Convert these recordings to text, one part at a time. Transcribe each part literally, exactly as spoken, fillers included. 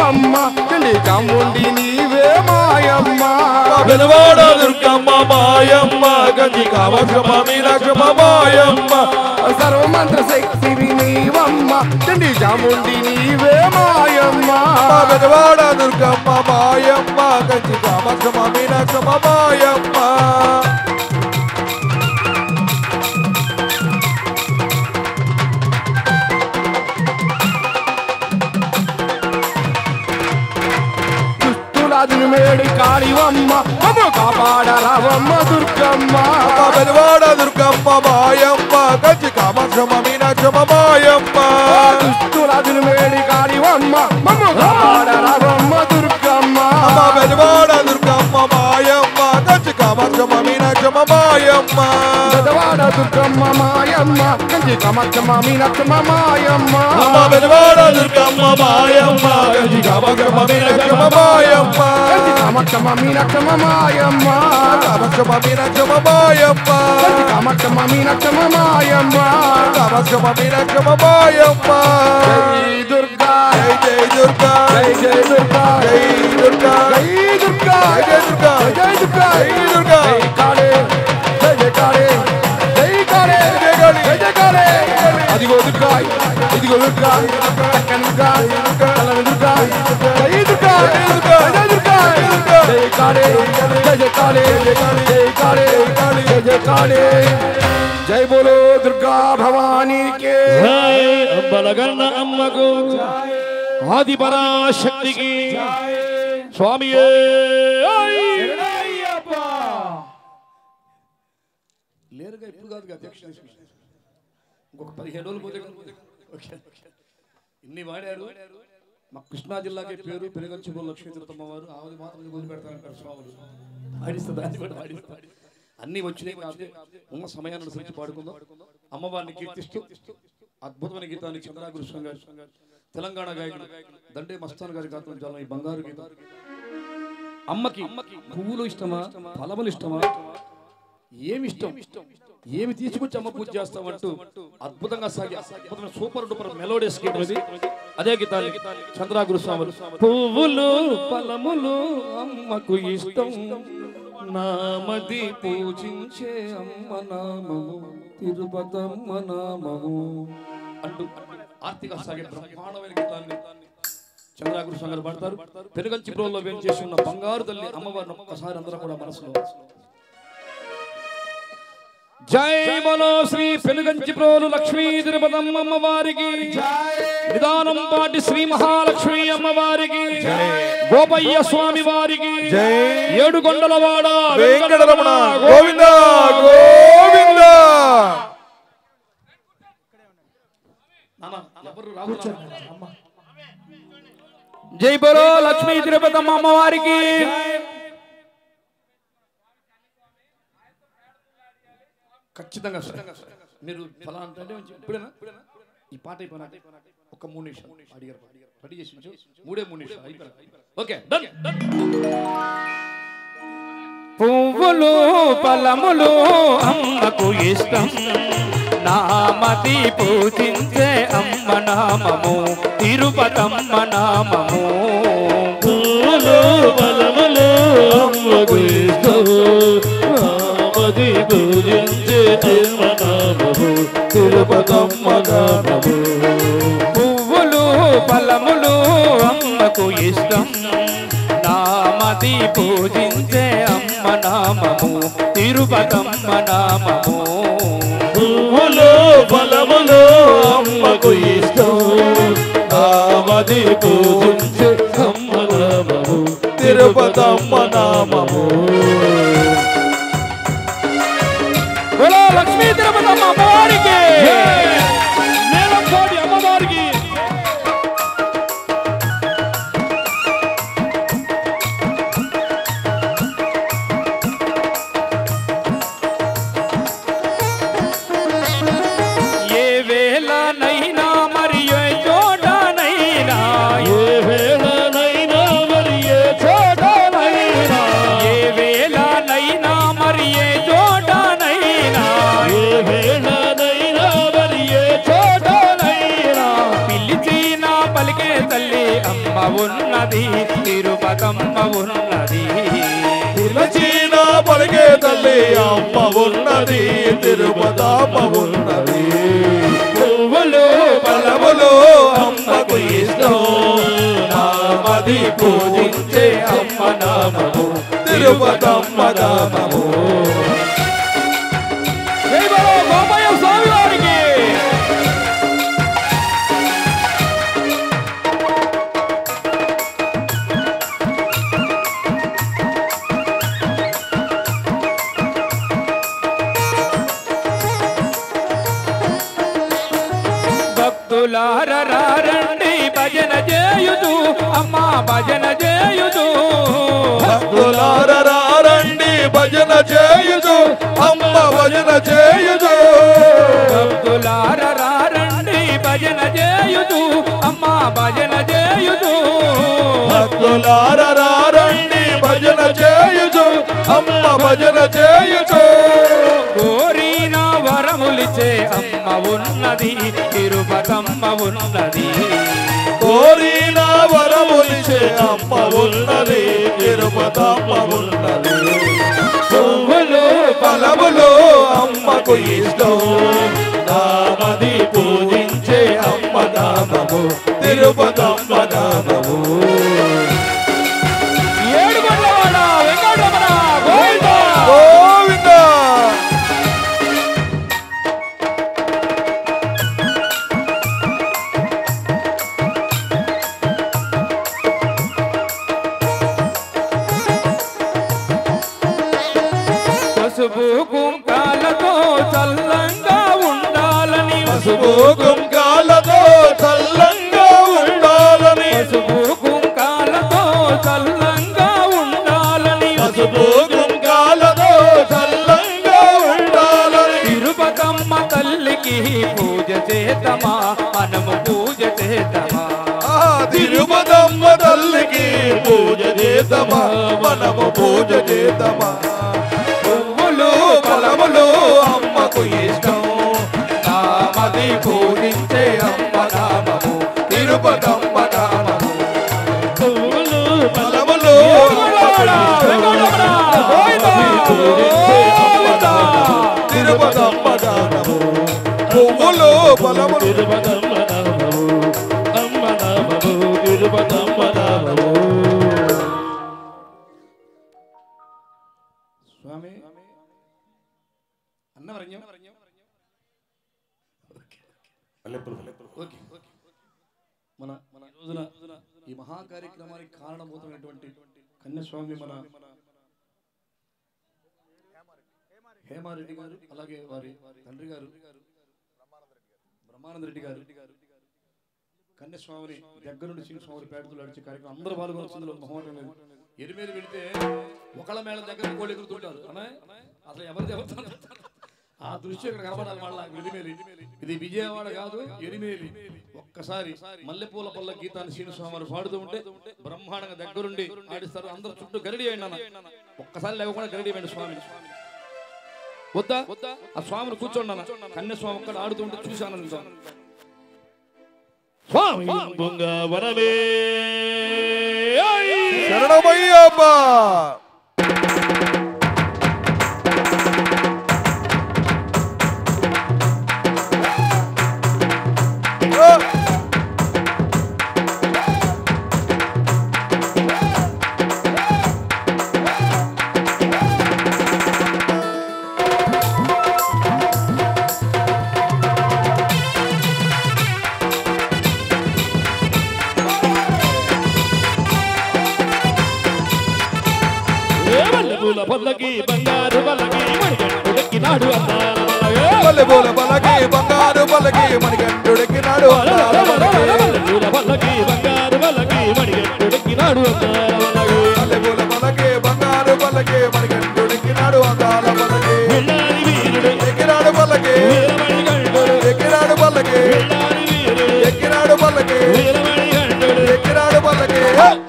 నీవమ్మ చండి చాముండి నీవే మాయమ్మ పెదవాడ దుర్గమ్మ మాయమ్మ గంజి కామాక్షమ్మ మీనాక్షమ్మ మాయమ్మ సర్వమంత్ర శక్తివి నీవమ్మ చండి చాముండి నీవే మాయమ్మ పెదవాడ దుర్గమ్మ మాయమ్మ గంజి కామాక్షమ్మ మీనాక్షమ్మ మాయమ్మ దుష్టులాదుని మేడి కాళివమ్మ మమ్ము కాపాడరావమ్మ దుర్గమ్మ పెదవాడ దుర్గమ్మ మాయమ్మ గంజి కామాక్షమ్మ మీనాక్షమ్మ మాయమ్మ దుష్టులాదుని మేడి కాళివమ్మ మమ్ము కాపాడరావమ్మ దుర్గమ్మ పెదవాడ దుర్గమ్మ మాయమ్మ గంజి కామాక్షమ్మ మీనాక్షమ్మ మాయమ్మ పెదవాడ దుర్గమ్మ మాయమ్మ గంజి కామాక్షమ్మ మీనాక్షమ్మ మాయమ్మ పెదవాడ దుర్గమ్మ మాయమ్మ గంజి కామాక్షమ్మ మీనాక్షమ్మ మాయమ్మ గంజి కామాక్షమ్మ మీనాక్షమ్మ మాయమ్మ కామాక్షమ్మ మీనాక్షమ్మ మాయమ్మ గంజి కామాక్షమ్మ మీనాక్షమ్మ మాయమ్మ కామాక్షమ్మ మీనాక్షమ్మ మాయమ్మ జై దుర్గా జై జై దుర్గా జై జై దుర్గా జై దుర్గా జై దుర్గా జై దుర్గా జై దుర్గా జై దుర్గా జై కాళే జై జై కాళే జై కాళే జై కాళే జై జై కాళే అదిగో దుర్గా ఇదిగో దుర్గా చక్కని దుర్గా చల్లని దుర్గా జై దుర్గా జై దుర్గా జై దుర్గా జై కాళే జై జై కాళే జై కాళే జై జై కాళే జై బోలో దుర్గా భవానీ కే జై అంబలగన్న అమ్మకు ఆది పరాశక్తికి స్వామి లేరుగా ఇప్పుడు కాదు అధ్యక్ష ఇంకొక పదిహేను రోజులు పోతే ఇన్ని వాడారు మా కృష్ణా జిల్లాకే పేరు పెనుగంచిపో లక్ష్మీ తిరుతమ్మ వారు ఆవిడ మాత్రం మొదలు పెడతారంటారు స్వాములు పాడిస్తా దాన్ని కూడా పాడిస్తా అన్ని వచ్చినాయి కాబట్టి ఉన్న సమయాన్ని అనుసరించి పాడుకుందాం అమ్మవారిని కీర్తిస్తూ అద్భుతమైన గీతాన్ని చంద్రాగురు స్వామి గారు తెలంగాణ గాయకుడు దండే మస్తాన్ గారి గాత్రం చాలా ఈ బంగారు గీతం అమ్మకి పువ్వులు ఇష్టమా ఫలములు ఇష్టమా ఏమి ఇష్టం ఏమి తీసుకొచ్చి అమ్మ పూజ చేస్తామంటూ అద్భుతంగా సాగి అద్భుతమైన సూపర్ డూపర్ మెలోడియస్ గీతం ఇది అదే గీతాన్ని చంద్రాగురు స్వాములు పువ్వులు ఫలములు అమ్మకు ఇష్టం నామది పూజించే అమ్మ నామము తిరుపతమ్మ నామము అంటూ ఆర్తిక సాగే బ్రహ్మాండమైన గీతాన్ని చంద్రాగురు స్వామి గారు పాడతారు. పెనుగంచి ప్రోల్లో వేం చేసి ఉన్న బంగారు తల్లి అమ్మవారిని ఒక్కసారి అందరూ కూడా మనసులో జై బలో శ్రీ పెనుగంచి ప్రోలు లక్ష్మీ తిరుపతమ్మ అమ్మవారికి నిదానం పాటి శ్రీ మహాలక్ష్మి అమ్మవారికి గోపయ్య స్వామి వారికి ఏడు కొండలవాడ వెంకటరమణ గోవింద గోవింద. జై బలో లక్ష్మీ తిరుపతమ్మ అమ్మవారికి. ఖచ్చితంగా మీరు ఫలానా ఇప్పుడేనా ఈ పాట అయిపోయినా ఒక మూడు నిమిషాలు అడిగారు రెడీ చేసి మూడే మూడు నిమిషాలు అయిపోయినా ఓకే డన్. పువ్వులు ఫలములు అమ్మకు ఇష్టం నామది పూజించే అమ్మ నామము తిరుపతమ్మ నామము. పువ్వులు ఫలములు అమ్మకు ఇష్టం నామది పూజించే అమ్మ నామము తిరుపతమ్మ నామము. పువ్వులు ఫలములు అమ్మకు ఇష్టం నామది పూజించే అమ్మ నామము తిరుపతమ్మ నామము. పువ్వులు ఫలములు అమ్మకు ఇష్టం నామది పూజించే అమ్మ నామము తిరుపతమ్మ నామము. బోలో లక్ష్మీ తిరుపతమ్మ అమ్మవారికి నేలంపాటి అమ్మవారికి. ఏ వేళనైనా మరి ఏ చోటనైనా ఏ వేళనైనా మరి ఏ చోటనైనా ఏ వేళనైనా మరి ఏ చోటనైనా ఏ వేళనైనా మరి ఉన్నది తిరుపతమ్మ ఉన్నది పిలచిన పలికే తల్లి అమ్మ ఉన్నది తిరుపతమ్మ ఉన్నది పువ్వులు ఫలములు అమ్మకు ఇష్టం నామది పూజించే అమ్మ నామము తిరుపతమ్మ నామము జై బలో గోపయ్య స్వామి వారికి భక్తులారండి భజన చేయుదు అమ్మ భజన చేయుదు భక్తులారండి భజన చేయుదు అమ్మ భజన చేయుదు భక్తులారండి భజన చేయుదు అమ్మ భజన చేయుదు భక్తులారండి భజన చేయుదు అమ్మ భజన చేయుదు కోరిన వరములిచే అమ్మ ఉన్నది తిరుపతమ్మ ఉన్నది కోరిన వరములిచే అమ్మ ఉన్నది తిరుపతమ్మ ఉన్నది పువ్వులు ఫలములు అమ్మకు ఇష్టం నామది పూజించే అమ్మ నామము తిరుపతమ్మ నామము ఏడుగొండలవాడ వెంకటరమణ గోవింద గోవింద పసుపు కుంకాలతో చల్లంగా ఉండాలని పసుపు కుంకాలతో చల్లంగా ఉండాలని పసుపు కుంకాలతో చల్లంగా ఉండాలని పసుపు కుంకాలతో చల్లంగా ఉండాలని తిరుపతమ్మ తల్లికి పూజ చేతమా మనము పూజ చేతమా ఆ తిరుపతమ్మ తల్లికి పూజ చేద్దామా మనము పూజ చేద్దామా పువ్వులు ఫలములు అమ్మకు ఇష్టం నామది పూజించే అమ్మ నామము తిరుపతమ్మ నామము పువ్వులు ఫలములు తిరుపతమ్మ నామము పువ్వులు ఫలములు తిరుపతమ్మ నామము అమ్మ నామము తిరుపతమ్మ నామము స్వామి అన్నవరణ్యం ఓకే మన మన రోజున ఈ మహా కార్యక్రమానికి కారణభూతమైనటువంటి కన్యాస్వామి మన హేమారెడ్డి గారు అలాగే వారి తండ్రి గారు బ్రహ్మానంద రెడ్డి గారు కన్యాస్వామిని దగ్గర నుండి శ్రీ స్వామి పేటతో నడిచే కార్యక్రమం అందరూ పాల్గొనొచ్చిందిలో మొహమాటం లేదు. ఎరిమేలు వెళితే ఒకళ్ళ మేళ దగ్గర కోడి ఎగురుతుంటారు అనే అసలు ఎవరు చెబుతారు ఆ దృశ్యం ఇక్కడ కనబడాలి. మళ్ళా ఎరిమేలి ఇది విజయవాడ కాదు ఎరిమేలి. ఒక్కసారి మల్లెపూల పల్ల గీతాన్ని శ్రీను స్వామి పాడుతూ ఉంటే బ్రహ్మాండంగా దగ్గరుండి ఆడిస్తారు. అందరూ చుట్టూ గరిడి అయ్యండి అన్న ఒక్కసారి లేకుండా గరిడి అయ్యండి స్వామిని వద్దా ఆ స్వామిని కూర్చోండి అన్న. కన్యాస్వామి ఒక్కడ ఆడుతూ ఉంటే చూసి ఆనందించాను. స్వామి వరమే శరణమయ్యప్ప పల్లకి బంగారు పల్లకి మణికంఠుడెక్కినాడు పల్లెపూల పల్లకి బంగారు పల్లకి మణికంఠుడెక్కినాడు పల్లెపూల పల్లకి బంగారు పల్లకి మణికంఠుడెక్కినాడు పల్లెపూల పల్లకి బంగారు పల్లకి మణికంఠుడెక్కినాడు అందాల పల్లకి ఎక్కినాడు పల్లకి ఎక్కినాడు పల్లకి ఎక్కినాడు పల్లకి ఎక్కినాడు పల్లకి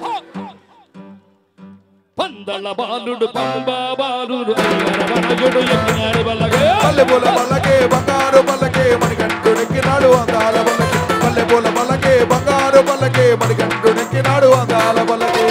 పందల బాలుడు పంబా బాలుడు వనయుడు ఎక్కినాడు పల్లకి పల్లెపూల పల్లకి బంగారు పల్లకి మణికంఠుడెక్కినాడు అందాల పల్లకి పల్లెపూల పల్లకి బంగారు ఎక్కినాడు పల్లకి మణికంఠుడెక్కినాడు అందాల పల్లకి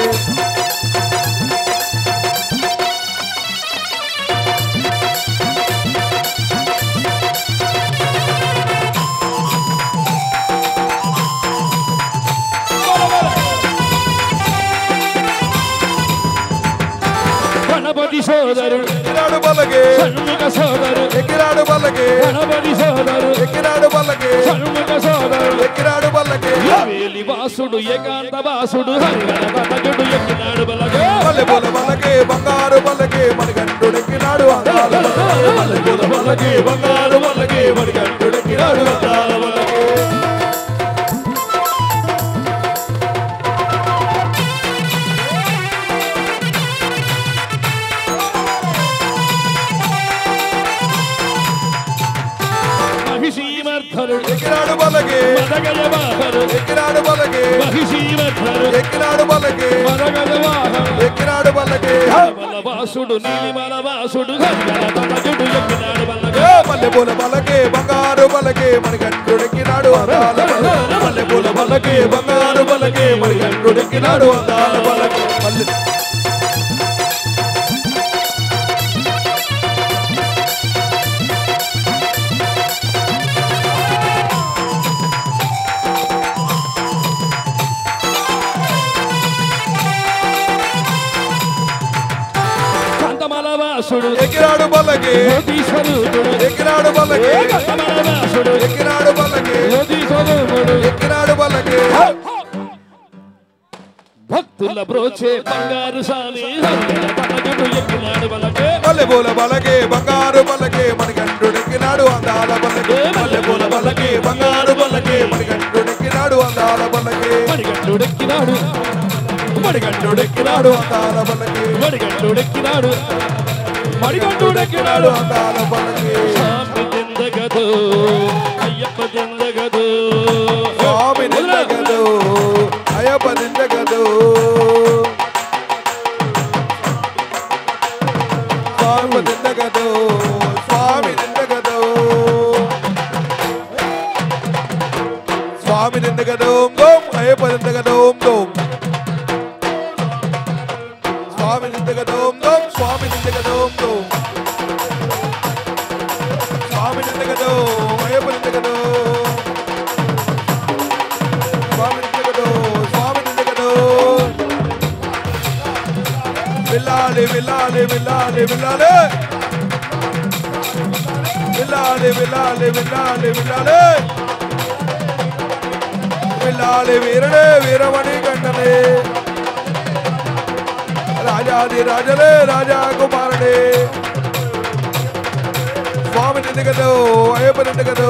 గణపతి సోదరుడు ఎక్కినాడు పల్లకి షణ్ముఖ సోదరుడు ఎక్కినాడు పల్లకి గణపతి సోదరుడు ఎక్కినాడు పల్లకి షణ్ముఖ సోదరుడు ఎక్కినాడు పల్లకి వేలి వాసుడు ఏకాంత వాసుడు హరిహర పతకుడు ఎక్కినాడు బలగే మల్లెపూల పల్లకి బంగారు పల్లకి మణికంఠుడెక్కినాడు అందాల పల్లకి మల్లెపూల పల్లకి బంగారు పల్లకి మణికంఠుడెక్కినాడు అందాల పల్లకి మహిషీమర్ధనుడు ఎక్కినాడు పల్లకి మదగజ వాహనుడు ఎక్కినాడు పల్లకి మహిషీమర్ధనుడు ఎక్కినాడు పల్లకి మదగజ వాహనుడు ఎక్కినాడు పల్లకి వాసుడు నీలిమల వాసుడు హరిహర పతకుడు ఎక్కినాడు బలగే మల్లెపూల పల్లకి బంగారు పల్లకి మణికంఠుడెక్కినాడు అందాల పల్లకి మల్లెపూల పల్లకి బంగారు పల్లకి మణికంఠుడెక్కినాడు అందాల పల్లకి మల్లె కాంతమల వాసుడు ఎక్కినాడు పల్లకి యోగీశ్వరుడు ఎక్కినాడు పల్లకి కాంతమల వాసుడు ఎక్కినాడు పల్లకి యోగీశ్వరుడు ఎక్కినాడు పల్లకి భక్తుల బ్రోచే బంగారు సామి హరిహర పతకుడు ఎక్కినాడు బలగే మల్లెపూల పల్లకి బంగారు పల్లకి మణికంఠుడెక్కినాడు అందాల పల్లకి మల్లెపూల పల్లకి బంగారు పల్లకి మణికంఠుడెక్కినాడు అందాల పల్లకి మణికంఠుడెక్కినాడు మణికంఠుడెక్కినాడు అందాల పల్లకి మణికంఠుడెక్కినాడు మణికంఠుడెక్కినాడు అందాల పల్లకి స్వామి తిందగదు అయ్యప్ప తిందగదు స్వామి నిందగదు అయ్యప్ప నిందగదు స్వామి నిందగదు స్వామి నిందగదు స్వామి నిందగదు గోం అయ్యప్ప నిందగదు గోం స్వామి నిందగదు గోం స్వామి నిందగదు గోం స్వామి నిందగదు అయ్యప్ప నిందగదు స్వామి నిందగదు స్వామి నిందగదు విల్లాలి విల్లాలి విల్లాలి విల్లాలి విల్లాలి విల్లాలి విల్లాలి విల్లాలి విల్లాలి వీరడే వీరమణి కంటనే రాజాది రాజలే రాజా కుమారుడే స్వామి నిందగదు అయ్యప్ప నిందగదు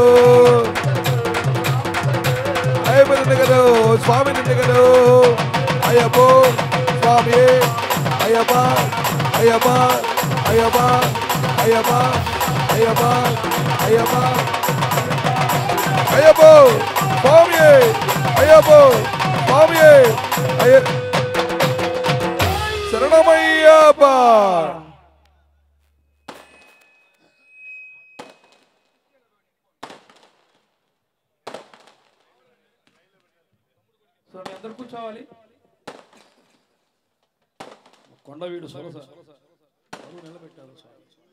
అయ్యప్ప నిందగదు స్వామి నిందగదు అయ్యప్పో స్వామి అయ్యప్ప అయ్యప్ప అయ్యప్ప అయ్యప్ప అయ్యప్ప అయ్యప్ప అయ్యప్పో స్వామి అయ్యప్పో స్వామి అయ్య శరణమయ్యప్ప సో మీ అందరు కూర్చోవాలి. కొండవీడు సొరస అరువు నిలబెట్టారు సార్.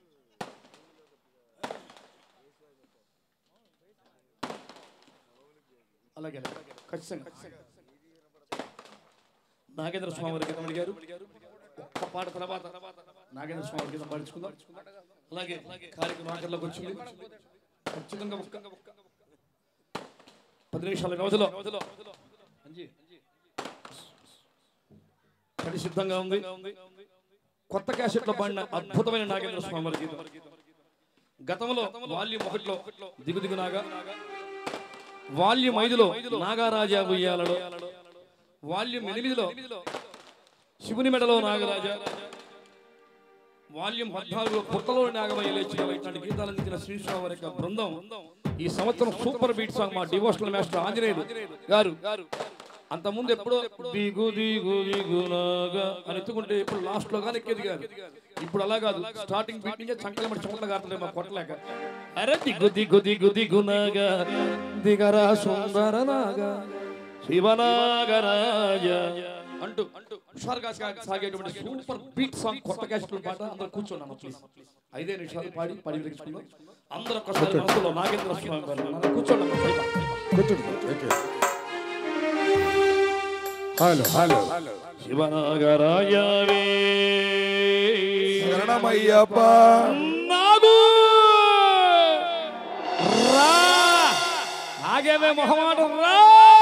అలాగే ఖచ్చితంగా నాగేంద్ర స్వామి వారి గీతం అడిగారు. ఒక్క పాట తర్వాత నాగేంద్ర స్వామి గీతం పాడించుకుందాం. అలాగే కార్యక్రమం ఆఖరిలోకి వచ్చింది. ఖచ్చితంగా ఒక్క పది నిమిషాల వ్యవధిలో పడి సిద్ధంగా ఉంది. కొత్త క్యాసెట్ లో పాడిన అద్భుతమైన నాగేంద్ర స్వామి వారి గీతం. గతంలో వాల్యూమ్ ఒకటిలో దిగు దిగు నాగా, వాల్యూమ్ ఐదులో నాగారాజా ఉయ్యాలలో, వాల్యూమ్ ఎనిమిదిలో శివుని మెడలో నాగరాజా, వాల్యూమ్ పద్నాలుగులో పుట్టలో నాగమయ్య లేచిన ఇట్లాంటి గీతాలు అందించిన శ్రీను వారి యొక్క బృందం ఈ సంవత్సరం సూపర్ బీట్ సాంగ్ మా డివోషనల్ మాస్టర్ ఆంజనేయుడు గారు అంత ముందు ఎప్పుడో దిగు దిగు దిగునాగా అని ఎత్తుకుంటే ఇప్పుడు లాస్ట్ లో కానీ ఎక్కేది కాదు. ఇప్పుడు అలా కాదు, స్టార్టింగ్ బీట్ నుంచే చంకల మట్టి చోట్ల కాదు మా కొట్టలేక. అరే దిగు దిగు దిగు దిగునాగా దిగరా సుందర నాగా శివనాగరాజ అంటూ హుషారుగా సాగేటువంటి సూపర్ బీట్ సాంగ్ కొత్త క్యాస్ట్లు పాట అందరూ కూర్చోండి ప్లీజ్. ఐదే నిమిషాలు పాడి పడి విరిగించుకుందాం అందరూ ఒక్కసారి మనసులో నాగేంద్ర స్వామి గారు కూర్చోండి. హలో హలో శివనాగరాజవే శరణమయ్యప్ప నాగు రా ఆగేవే మొహమాటం రా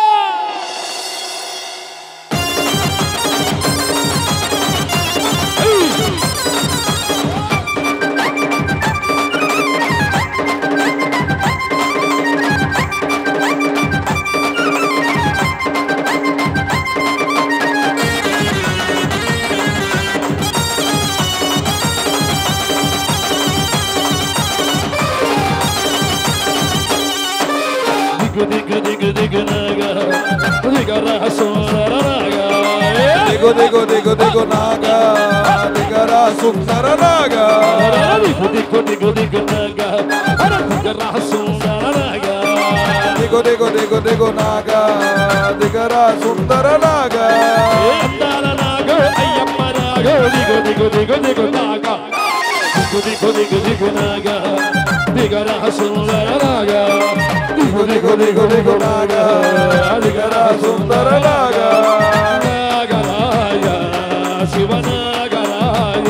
దిగు దిగు దిగు నాగా దిగరా సుందరనాగా దిగు దిగు దిగు దిగు నాగా దిగరా సుందరనాగా దిగు దిగు దిగు దిగు నాగా దిగరా సుందరనాగా దిగు దిగు దిగు దిగు నాగా దిగరా సుందరనాగా అందాల నాగో అయ్యప్ప నాగో దిగు దిగు దిగు దిగు నాగా దిగు దిగు దిగు దిగు నాగా దిగరా సుందరనాగా దిగు దిగు దిగు దిగు నాగా దిగరా సుందరనాగా నాగరాజ శివనాగరాజ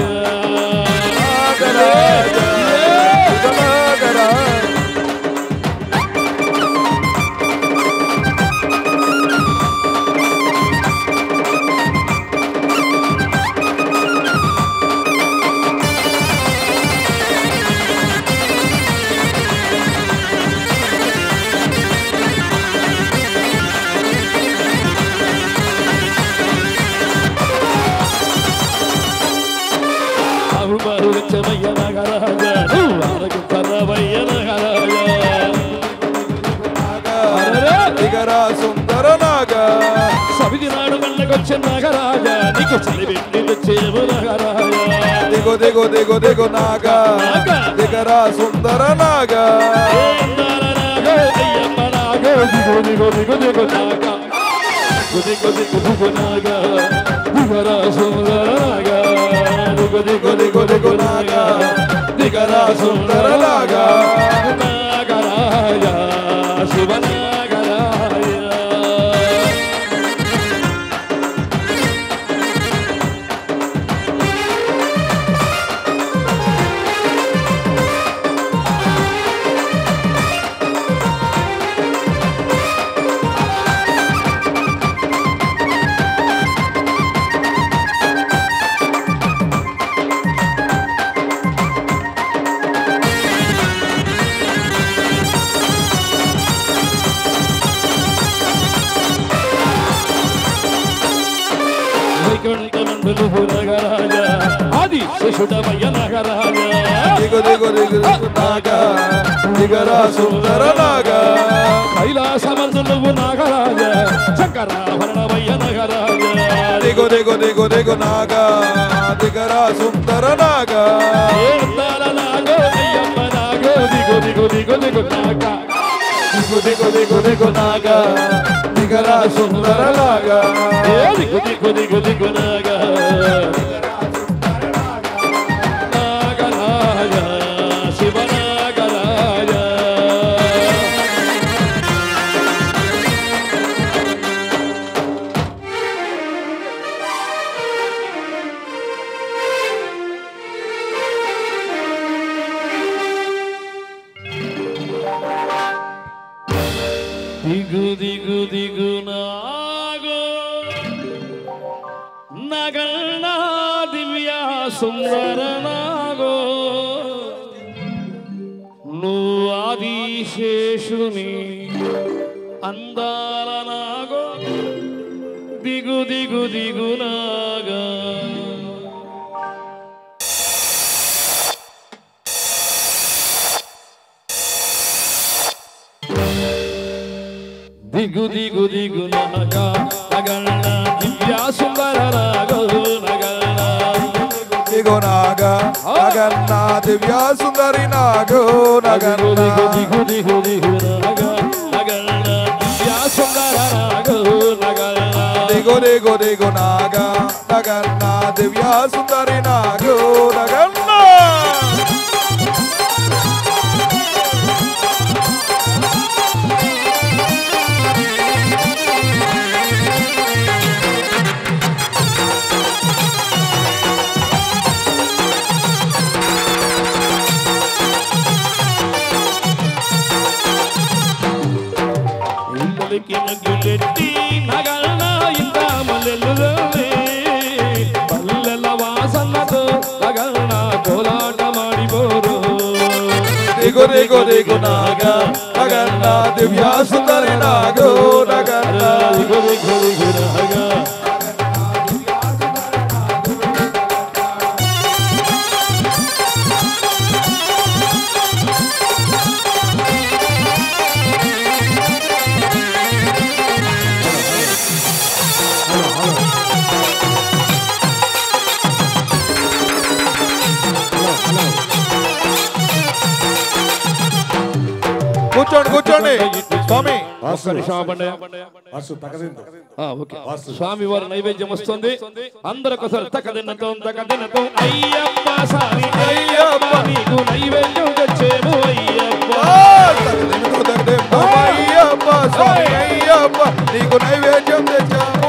నాగరాజ శివనాగరాజ చెమయ్య నాగరాజ ఆరగు కర్రవయ్య నాగరాజ దిగరా సుందరనాగా సవిది నాడు వెళ్ళకొచ్చే నాగరాజ నీకు చలిబెట్టి తెచ్చేవు నాగరాజ దిగు దిగు దిగు దిగు నాగా దిగరా సుందరనాగా అందాల నాగో అయ్యప్ప నాగో దిగు దిగు దిగు దిగు నాగా దిగు దిగు దిగు నాగా దిగరా సుందరనాగా దిగు దిగు దిగు దిగు నాగా దిగరా సుందరనాగా నాగరాజ శివనాగరాజ నాగరాజ ఆది శిశుడమయ్య నాగరాజ దిగు దిగు దిగు దిగు నాగా దిగరా సుందరనాగా కైలాసమందు నువ్వు నాగరాజ శంకరాభరణమయ్య నాగరాజ దిగు దిగు దిగు దిగు నాగా దిగరా సుందరనాగా అందాల నాగో అయ్యప్ప నాగో దిగు దిగు దిగు దిగు నాగా దిగు దిగు దిగు దిగు నాగా దిగరా సుందరనాగా దిగు దిగు దిగు దిగు నాగా నాగరాజ శివనాగరాజ దిగు దిగు దిగు నాగో నగణ దివ్య సుందర నాగో నువ్వు ఆదిశేషుని అందాల నాగో దిగు దిగు దిగు నాగా దిగు దిగు దిగు నాగా నగణ దివ్య సుందర నాగో నగణ దిగు నాగా నగన్న దివ్య సుందరి నాగో దిగు నగన్న దిగు దిగు దిగు దిగు నాగా నగణ దివ్య సుందర నాగో దిగు దిగు నాగా నగన్న దివ్య సుందరి నాగో నగన్న గిల్లెట్టి నగన్న ఇంత మల్లెల్లుదోనే పల్లెల వాసనతో నగన్న కోలాట మాడిపోరు దిగు దిగు దిగు నాగా నగన్న దివ్య సుందరి నాగో నగన్న దిగు దిగు దిగు నాగా కూర్చోండి కూర్చోండి స్వామి స్వామి వారి నైవేద్యం వస్తుంది అందరూ ఒకసారి తకదినతో తకదినతో అయ్యప్ప స్వామి అయ్యప్ప నీకు నైవేద్యం తెచ్చేను అయ్యప్ప అయ్యప్ప స్వామి అయ్యప్ప నీకు నైవేద్యం తెచ్చా